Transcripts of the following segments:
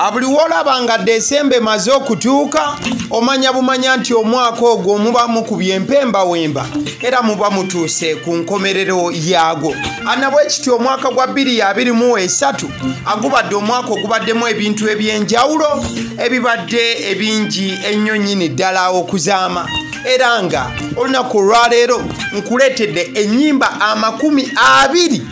Abuli wolabanga Desemba emaze okutuuka omanya bumanya nti omwaka ogwo muba mukubye empemba wemba era muba mutuuse ku nkomerero yaago. Anabwe kityo omwaka gwa 2023 agubadde omwaka ogubaddemu ebintu ebyenjawulo ebibadde ebingi ennyo nnyini ddala okuzaama. Era nga olunaku lwaleero nkuleetedde ennyimba 20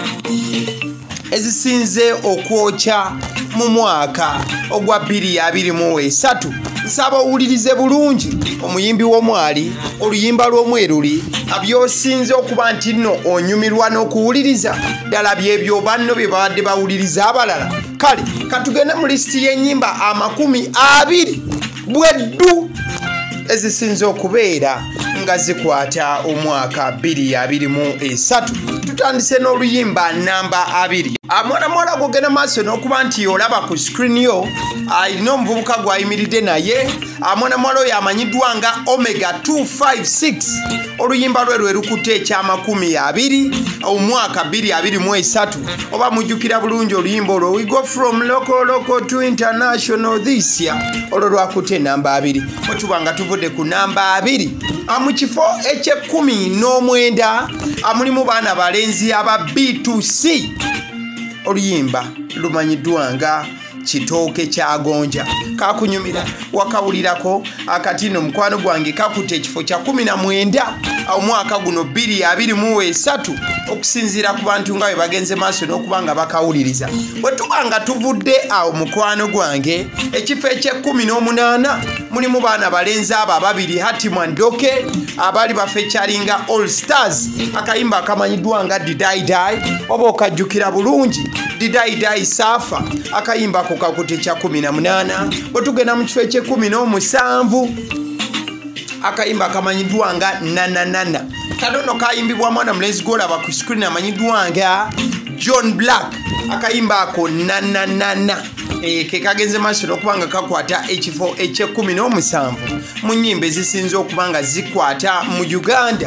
ezisinze okwokya mu mwaka ogwa 2023. Nsaba owulirize bulungi omuyimbi w'omwali oluyimba lw'omweruli abyosinze okuba nti nno onyumirwa n'okuwuliriza ddala byebyo banno bye babadde bawuliriza abalala. Kale katugende mu lisiti y'ennyimba 20 bweddu ezisinze okubeera nga zikwata omwaka 2023. Tutandise n'oluyimba namba 2. Mwana gogenda maaso n'okuba nti olaba ku screen yo alina omuvubuka gw'ayimiridde naye. Mwana oyo amanyiddwa nga Omega 256. Oluyimba lwe lukutte ekya20 omwaka 2023. Oba mujjukira bulungi oluyimba olwo we go from local to international this year. Olwo lwakutte namba 2. Otuba nga tuvudde ku namba 2. Mu kifo eky'e19 mulimu baana balenzi aba B2C. Oluyimba lumanyiddwa nga kitooke kya gonja. Kakunyumira wakawulirako akatino mukwano gwange kakutte ekifo kya 19 omwaka guno 2023 okusinziira ku bantu nga bwe bagenze maaso n'okuba nga bakawuliriza. Bwe tuba nga tuvudde awo mukwano gwange ekifo eky'e18 mulimu baana balenzi abo ababiri Hatima Ndoke abali bafecharinga All Stars akayimba akamanyiddwa nga Didaidai oba okajjukira bulungi Didaidai Safa akayimba ko kakutte kya 18. Bwe tugenda mu kifo eky'e17 akayimba kamanyiddwa nga Nananana. Kanono kayimbibwa mwana mulenzi golaba ku screen amanyiddwa nga John Black akayimba ako Nananana. Ke kagenze maaso n'okubanga kakwata ekifo eky'e17 mu nnyimba ezisinze okubanga zikwata mu Uganda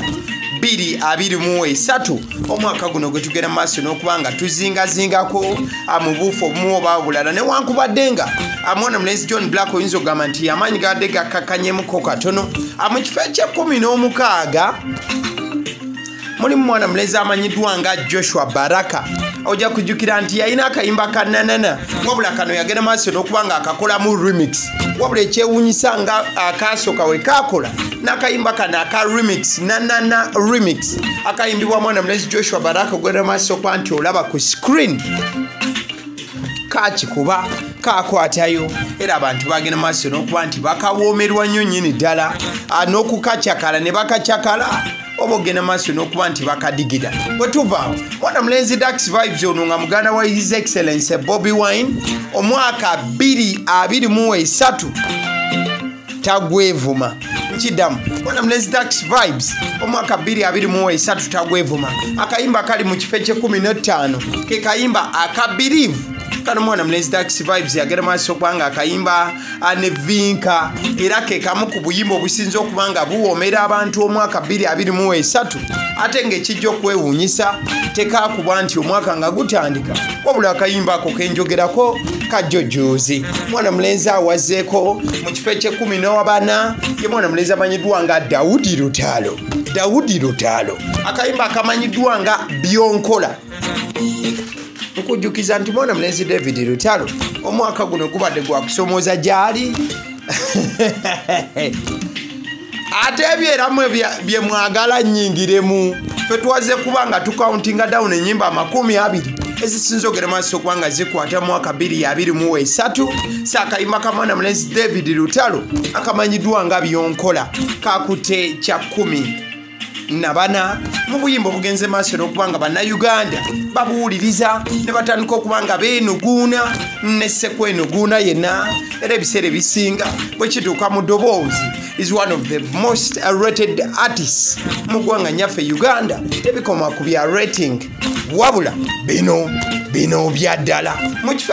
2023 omwaka guno gwe tugenda maaso n'okubanga tuzingazingako mu buufu obumu oba bulala newankubadde nga mwana mulenzi John Black oyinza okugamba nti amaanyi gadde gakkakanyemuko katono. Mu kifo eky'e16 mulimu mwana mulenzi amanyiddwa nga Joshua Baraka. Ojja kujjukira nti yalina akayimba ka Nanana wabula kano yagenda maaso n'okubanga akakolamu remix. Wabula ekyewuunyisa nga akasooka we kakola n'akayimba kano aka remix Nanana remix akayimbibwa mwana mulenzi Joshua Baraka ogenda maaso okuba nti olaba ku screen kakikuba kakwatayo era abantu bagenda maaso n'okuba nti bakawoomerwa nnyo nnyini ddala n'okukacyakala ne bakacyakala oba ogenda maaso n'okuba nti bakadigira. Bwe tuvaawo mwana mulenzi Dax Vibes ono nga muganda wa His Excellency Bobi Wine omwaka 2023 tagwevuma. Nkidamu mwana mulenzi Dax Vibes omwaka 2023 tagwevuma. Akayimba kali mu kifo eky'e15 ke kayimba aka Believe. Kano mwana mulenzi Dax Vibes yagenda maaso okubanga akayimba anevinka era ke kamu ku buyimba obusinze okubanga buwoomera abantu omwaka 2023 ate ng'ekijja okwewuunyisa tekakuba nti omwaka nga gutandika wabula akayimba ako kenjogerako kajjojuuzi. Mwana mulenzi awazeeko mu kifo eky'e14 ye mwana mulenzi amanyiddwa nga Daudi Lutalo akayimba akamanyiddwa nga Byonkola. Nkujjukiza nti mwana mulenzi David Lutalo omwaka guno gubadde gwa kusomooza gyali ate ebyeramu bye mwagala nnyingiremu. Ffe twaze kuba nga tukauntinga down ennyimba 20 ezisinze ogera maaso okubanga zikwata mwaka 2023. Saakayimba ka mwana mulenzi David Lutalo akamanyiddwa nga Byonkola kakutte kya 14 mu buyimba obugenze maaso n'okubanga bannayuganda babuwuliriza ne batandika okubanga beenuguuna ne sekwenuguuna yenna era ebiseera ebisinga bwe kituuka mu ddoboozi is one of the most rated artists mu ggwanga nyaffe Uganda. Tebikoma ku bya rating wabula bino bya ddala. Mu kifo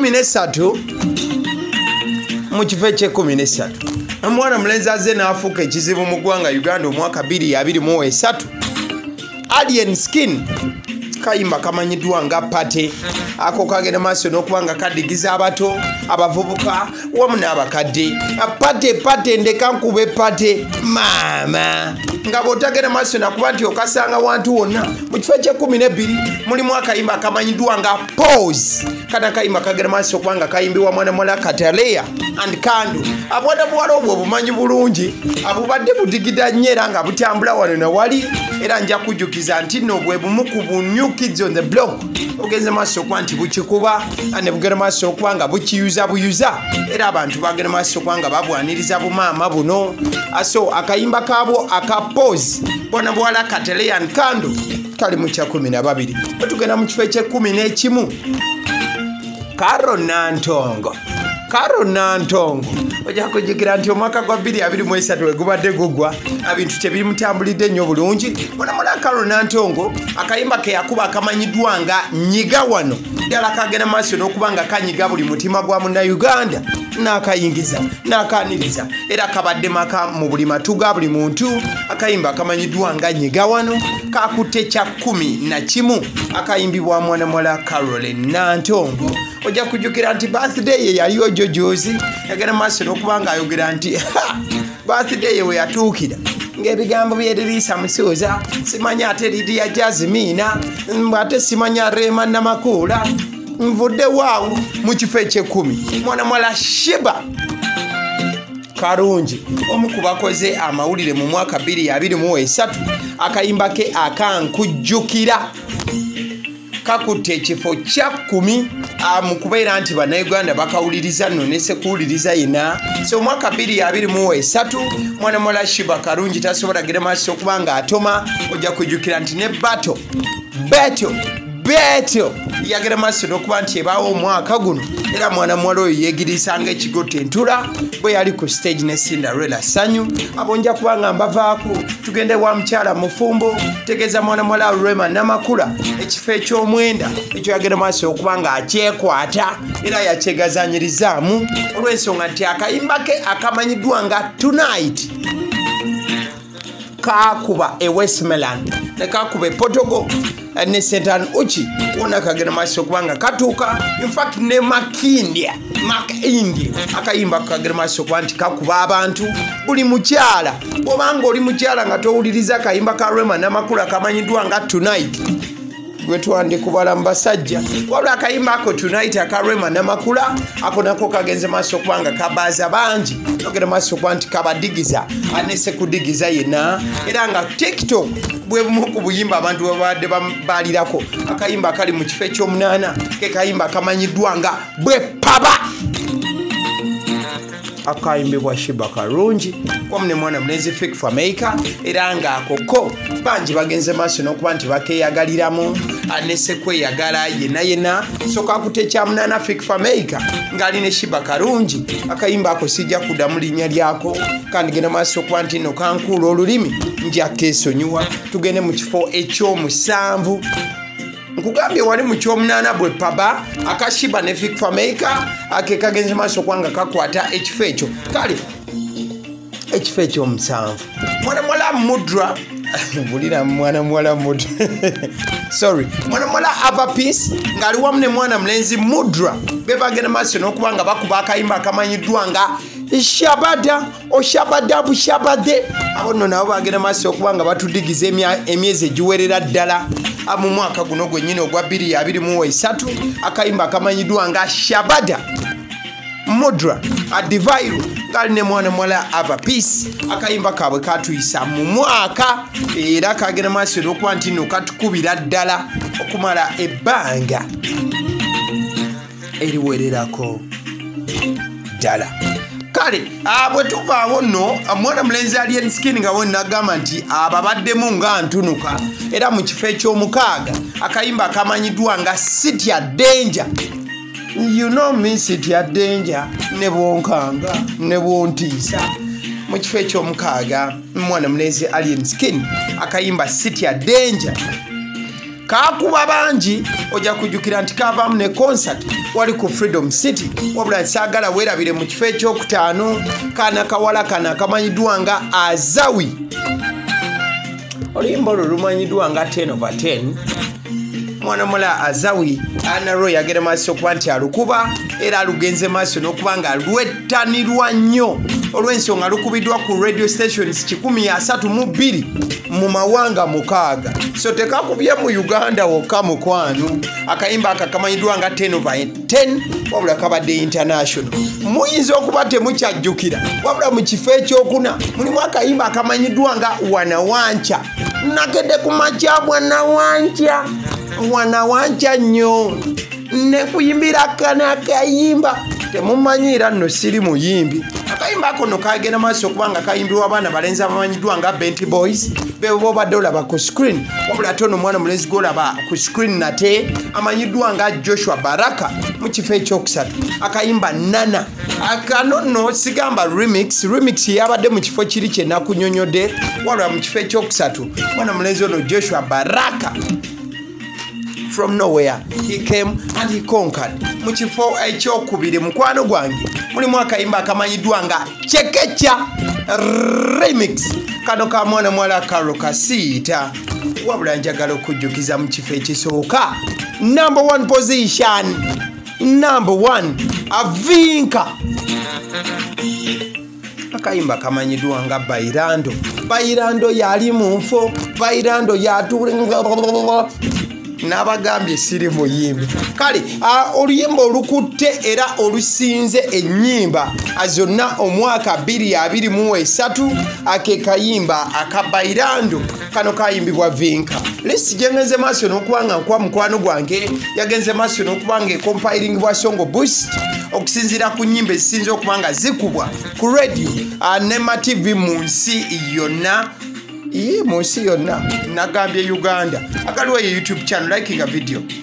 eky'e13 omwana mulenzi azze n'afuuka ekizibu mu ggwanga Uganda omwaka 2023. Alien Skin kayimba kamanyiddwa nga pate ako kagenda maaso n'okubanga kadigiza abato abavubuka wamu n'abakadde pate ndeka nkube pate maama nga bw'otagenda maaso nakuba nti okasanga wantu wonna mu kifo kye12 mulimu akayimba kamanyiddwa nga pose kana kayimba kagenda maaso okubanga kayimbibwa mwana mwala Kataleya and Kando abwana buwala obwo obumanyi bulungi abubadde budigida nnyo era nga butambula wano na wali era nja kujjukiza nti nno bwe bumu ku new kids on the block ogenze maaso okuba nti bukikuba ne bugenda maaso okuba nga bukiyuza buyuza era abantu bagenda maaso okuba nga babwaniriza bumaama buno so akayimba kaabwo akapose bwana buwala Kataleya and Kando kali mu kya 12 tugenda mu kifo kye11 Karo Nantongo ojja kujjukira nti omwaka gwa 2023 wegubadde gugwa ebintu tebiri mutambulidde nnyo bulungi bona mula Karo Nantongo akayimba ke yakuba akamanyiddwa nga nyiga wano ddala kagenda maaso n'okuba nga kanyiga buli mutima gwa Munnayuganda n'akayingiza n'akaaniriza era kabadde maka mu buli matu ga buli muntu akayimba akamanyiddwa nga nyiga wano kakutte kya 11 akayimbibwa mwana mwala Caroline Nantongo ojja kujjukira nti birthday ye yaliyo jojozi yagenda maaso n'okuba nga ayogera nti birthday ye we yatuukira ng'ebigambo byeririisa musuuza simanya ate Lidia Jasmina ate simanya Rema Namakuula nvudde waawo mu kifo kye10 mwana mwala Shiba Karungi omu ku bakoze amawulire mu mwaka 2023 akayimba ke akankujjukira kakutte ekifo kya 10 mu kubeera nti bannayuganda bakawuliriza nno ne sekuwuliriza yina so omwaka 2023 mwana mwala Shiba Karungi tasobola genda maaso okuba nga atoma ojja kujjukira nti ne Beto yagenda maaso n'okuba nti ebaawo omwaka guno era mwana mwala oyo yeegirisa ng'ekigotta entula bwe yali ku stage ne Cinderella Sanyu abo nja kuba nga mbavaako tugende wa mukyala mufumbo tegeeza mwana mwala Rema Namakula ekifo eky'omwenda ekyo yagenda maaso okuba nga akyekwata era yakyegazanyirizaamu olw'ensonga nti akayimba ke akamanyiddwa nga Tonight kakuba e Westmoreland ne kakuba e Portugal ne St. Uchi wona kagenda maaso okuba nga katuuka in fact ne Makindi akayimba kagenda maaso okuba nti kakuba abantu buli mukyala obanga oli mukyala nga towuliriza akayimba ka Rema Namakula kamanyiddwa nga Tonight gwe twandikubala mu basajja wabula akayimba ako Tonight aka Rema Namakula ako nako kagenze maaso okuba nga kabaaza bangi ogenda maaso okuba nti kabadigiza anese kudigiza yena era nga TikTok bwe bumu ku buyimba abantu babadde baalirako akayimba akali mu kifo ekyomunana ke kayimba kamanyiddwa nga bwe paba akayimbibwa Shiba Karungi wamu ne mwana mulenzi Fake for Maker era nga akoko bangi bagenze maaso n'okuba nti bakeeyagaliramu anese kweyagala yena so kakutte kyamunana Fake for Maker ng'ali ne Shiba Karungi akayimba ako sijja kuddamu linnya lyako kandi genda maaso okuba nti nno kankuula olulimi nja keesonyiwa tugende mu kifo ekyomusanvu nkugambye wali mu kyomunana bwe paba akashiba ne Fake for Maker ake kagenze maaso kwanga kakwata ekifo ekyo kale ekifo ekyomusanvu mwana mwala Mudra bulira mwana mwala Mudra sorry mwana mwala Betisse ngali wamu ne mwana mulenzi Mudra bebagenda maaso n'okuba nga bakuba akayimba akamanyiddwa nga Shabada Oshabada Bushabade abo nno nabo bagenda maaso okuba nga batudigiza emyezi egiwerera ddala mu mwaka guno gwennyini ogwa 2023 akayimba akamanyiddwa nga Shabada Mudra Adivairu ngali ne mwana mwala Betisse akayimba kaabwe katuyisa mu mwaka era kagenda maaso n'okuba nti nno katukubira ddala okumala ebbanga eriwererako ddala kale bwe tuvaawo nno mwana mulenzi Alien Skin nga wonna agamba nti ababaddemu nga ntunuka era mu kifo eky'omukaaga akayimba akamanyiddwa nga City ya Danger. You know me City ya Danger ne bwonkanga ne bwontiisa mu kifo eky'omukaaga mwana mulenzi Alien Skin akayimba City ya Danger kakuba bangi ojja kujjukira nti kavaamu ne concert wali ku Freedom City wabula saagala weerabire mu kifo ekyokutaano kana kawala kana akamanyiddwa nga Azawi oluyimba olwo lumanyiddwa nga 10/10 mwana mula Azawi anaro yagera maaso kuba nti alukuba era alugenze maaso n'okuba nga lwettanirwa nnyo olw'ensonga lukubiddwa ku radio stations 132 mu mawanga 6 so tekakubye mu Uganda wokka mukwano akayimba akakamanyiddwa nga 10/10 wabula kabadde international muyinza okuba temukyajjukira wabula mu kifo ekyokuna mulimu akayimba akamanyiddwa nga wanawanca nakedde ku makya wanawanca nnyo ne kuyimbira kana kayimba temumanyira nno siri muyimbi akayimba ako no kagenda maaso kubanga kayimbirwa abaana balenzi abamanyiddwa nga Benti Boys bebo badde olaba ku screen wabula tono mwana mulenzi golaba ku screen nate amanyiddwa nga Joshua Baraka mu kifo ekyokusatu akayimba Nana akanono sigamba remix yabadde mu kifo kiri kye nakunyonyodde wabula mu kifo ekyokusatu mwana mulenzi ono Joshua Baraka from nowhere he came and he conquered mu kifo ekyokubiri mukwano gwange mulimu akayimba akamanyiddwa nga Chekecha remix kano ka mwana mwala Karo Kasiita wabula njagala okujjukiza mu kifo ekisooka number 1 position number 1 Avinka akayimba kamanyiddwa nga Bairando yali mu nfo Bairando yatulinga n'abagambye siri muyimbi kale oluyimba olukutte era olusinze ennyimba azonna omwaka 2023 ake kayimba akabairando kano kayimbibwa Vinka lesi jengenze maaso n'okubanga nkwa mukwano gwange yagenze maaso n'okubanga compiling bwa Songo Boost okusinzira ku nnyimba ezisinze okubanga zikubwa ku radio Nema TV mu nsi yonna munsi yonna nagambye Uganda akaliwo ye YouTube channel liking a video